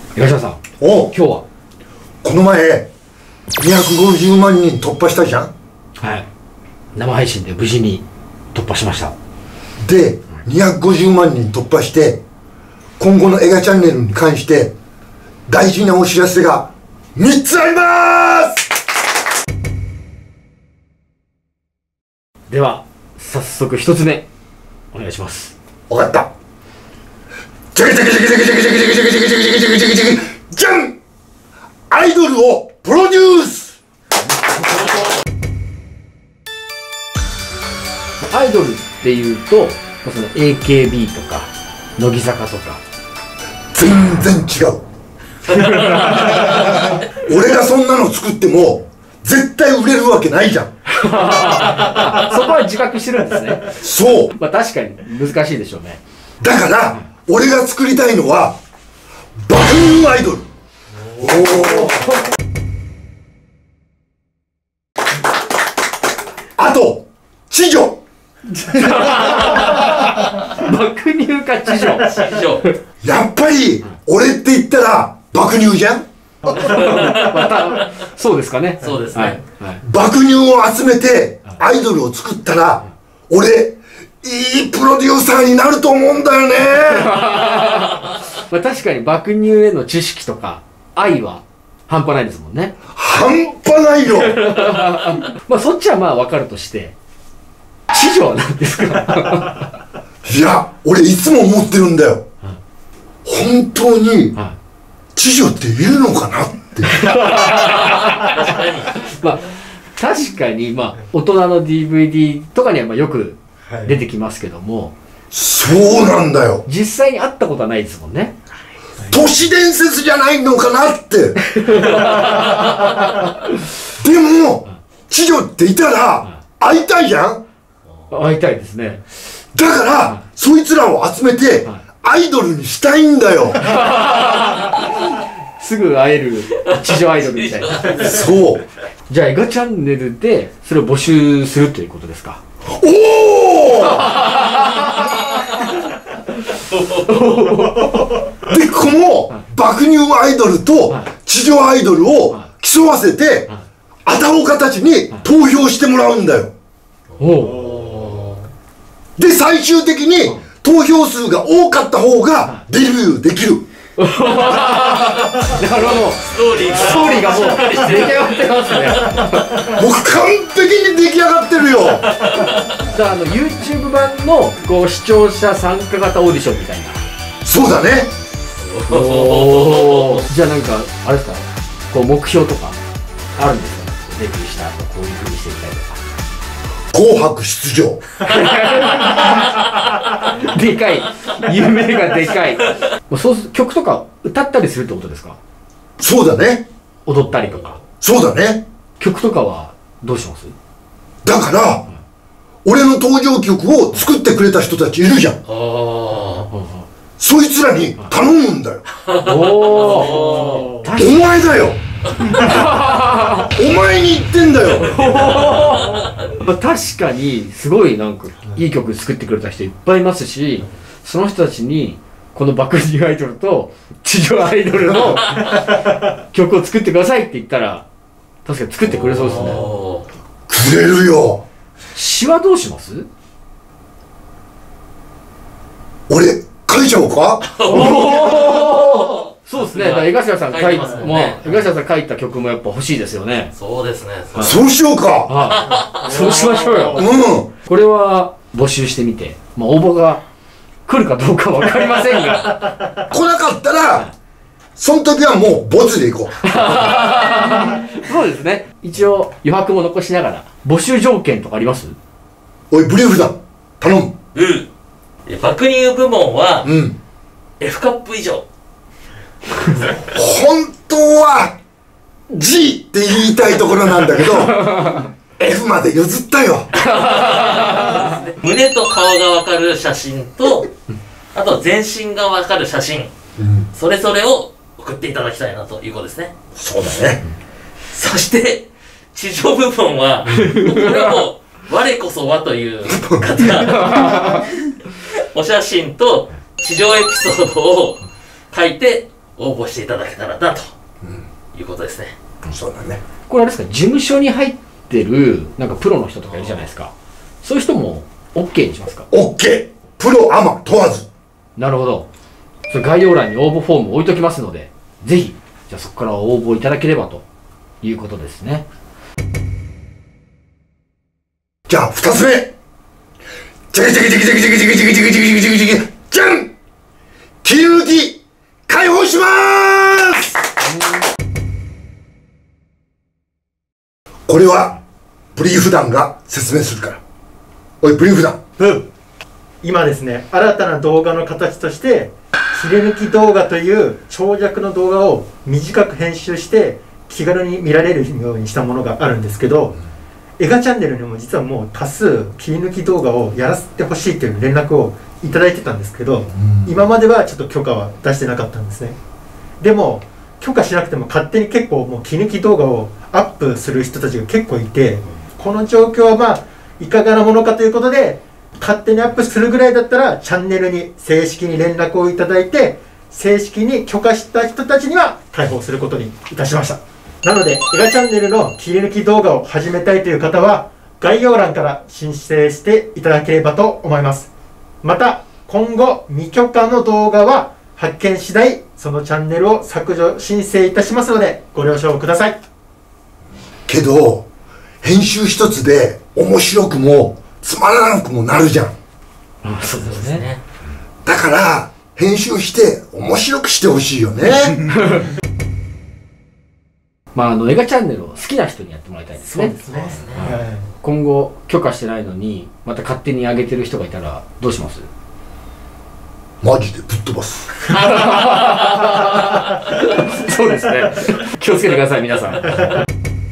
東田さん、 おう、 今日はこの前250万人突破したじゃん。 はい生配信で無事に突破しました。 で250万人突破して、今後の映画チャンネルに関して大事なお知らせが3つあります。 では早速1つ目お願いします。 分かった。じゃじゃじゃじゃじゃじゃじゃじゃじゃじゃじゃじゃじゃじゃじゃん、アイドルをプロデュース。 アイドルっていうとその AKB とか乃木坂とか全然違う。俺がそんなの作っても絶対売れるわけないじゃん。 そこは自覚してるんですね。 そう。 まあ確かに難しいでしょうね。 だから俺が作りたいのは爆乳アイドル。おお。あと知女。 爆乳か知女。 やっぱり俺って言ったら爆乳じゃん。 またそうですかね。 そうですね。 はい、 爆乳を集めてアイドルを作ったら俺いいプロデューサーになると思うんだよね。 まあ確かに爆乳への知識とか愛は半端ないですもんね。 半端ないよ。 まあそっちはまあ分かるとして、知女は何ですか？ いや俺いつも思ってるんだよ。本当に知女っているのかなって。 まあ確かにまあ大人の DVD とかにはまあよく出てきますけども、 そうなんだよ。 実際に会ったことはないですもんね。 都市伝説じゃないのかなって。でも知女っていたら会いたいじゃん。 会いたいですね。 だからそいつらを集めてアイドルにしたいんだよ。 すぐ会える地上アイドルみたいな。 そう。 じゃあエガチャンネルでそれを募集するということですか？ おお。でこの爆乳アイドルと地上アイドルを競わせてあたおかたちに投票してもらうんだよ。で最終的に投票数が多かった方がデビューできる。 なるほど。ストーリーがもう出来上がってますね。 僕完璧に出来上がってるよ。 じゃあYouTube 版のこう視聴者参加型オーディションみたいな。 そうだね。 おお。じゃあなんかあれですか、こう目標とかあるんですか？デビューした後こういう風にしていきたいとか。 紅白出場。 でかい、夢がでかい。そう曲とか歌ったりするってことですか？ そうだね。 踊ったりとか。 そうだね。 曲とかはどうします？ だから、俺の登場曲を作ってくれた人たちいるじゃん。そいつらに頼むんだよ。お前だよ。お前に言ってんだよ。 確かにすごいなんかいい曲作ってくれた人いっぱいいますし、その人たちにこの爆乳アイドルと地上アイドルの曲を作ってくださいって言ったら確かに作ってくれそうですね。 くれるよ。 詩はどうします？ 俺書いちゃおうか。 そうですね。だから江頭さん書いた、もう江頭さん書いた曲もやっぱ欲しいですよね。 そうですね。 そうしようか。 そうしましょうよ。これは募集してみて、まあ応募が来るかどうかわかりませんが、 来なかったらその時はもうボツでいこう。 そうですね。一応余白も残しながら募集条件とかあります？ おいブリーフだ、頼む。 爆乳部門は F カップ以上。 本当は G って言いたいところなんだけどF まで譲ったよ。 胸と顔がわかる写真と、あと全身がわかる写真、それぞれを送っていただきたいなということですね。 そうだね。 そして地上部分はこれはもう我こそはという方お写真と地上エピソードを書いて応募していただけたらなということですね。 そうだね。 これあれですか、事務所に入ってるなんかプロの人とかいるじゃないですか。そういう人も OK にしますか？ OK。プロアマ問わず。 なるほど。それ概要欄に応募フォーム置いときますので、ぜひじゃあそこから応募いただければということですね。 じゃあ2つ目。じゃじゃじゃじゃじゃじゃじゃじゃじゃじゃじゃじゃじゃじゃん、切り抜き解放しまーす。これはブリーフ団が説明するから。おいブリーフ団。 今ですね、新たな動画の形として切り抜き動画という長尺の動画を短く編集して気軽に見られるようにしたものがあるんですけど、映画チャンネルにも実はもう多数切り抜き動画をやらせてほしいという連絡をいただいてたんですけど、今まではちょっと許可は出してなかったんですね。でも許可しなくても勝手に結構もう切り抜き動画をアップする人たちが結構いて、この状況はまあいかがなものかということで、勝手にアップするぐらいだったらチャンネルに正式に連絡をいただいて、正式に許可した人たちには開放することにいたしました。なので映画チャンネルの切り抜き動画を始めたいという方は概要欄から申請していただければと思います。また今後未許可の動画は発見次第そのチャンネルを削除申請いたしますのでご了承ください。 けど編集一つで面白くもつまらなくもなるじゃん。 そうですね。 だから編集して面白くしてほしいよね。 まあ映画チャンネルを好きな人にやってもらいたいですね。今後許可してないのにまた勝手に上げてる人がいたらどうします？ マジでぶっ飛ばす。 そうですね。気をつけてください皆さん。では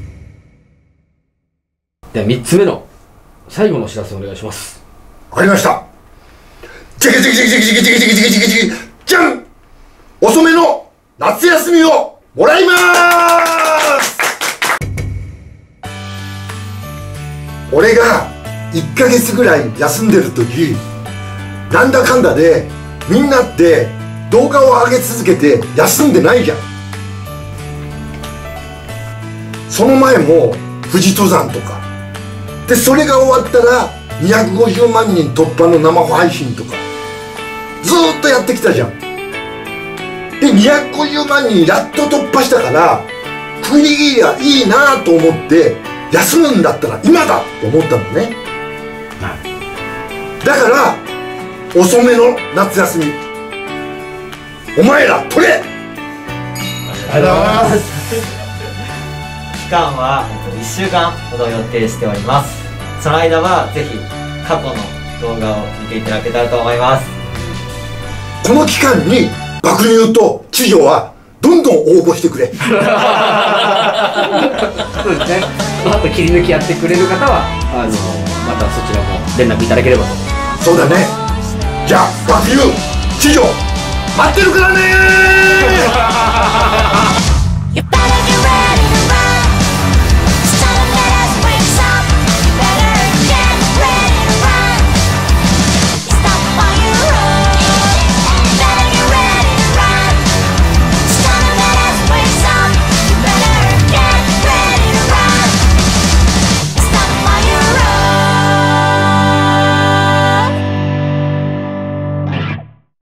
3つ目の最後のお知らせお願いします。 わかりました。じゃじゃじゃじゃじゃじゃじゃじゃじゃじゃじゃじゃん、遅めの夏休みをもらいまーす。俺が1ヶ月ぐらい休んでる時、なんだかんだでみんなって動画を上げ続けて休んでないじゃん。その前も富士登山とかで、それが終わったら250万人突破の生配信とかずーっとやってきたじゃん。で250万人やっと突破したから区切りがいいなと思って休むんだったら今だと思ったのね。だから遅めの夏休みお前ら取れ。 ありがとうございます。 期間は1週間ほど予定しております。その間はぜひ過去の動画を見ていただけたらと思います。 この期間に爆乳と知女はどんどん応募してくれ。 そうですね。あと切り抜きやってくれる方はまたそちらも連絡いただければと。 そうだね。じゃあ爆乳知女待ってるからねー。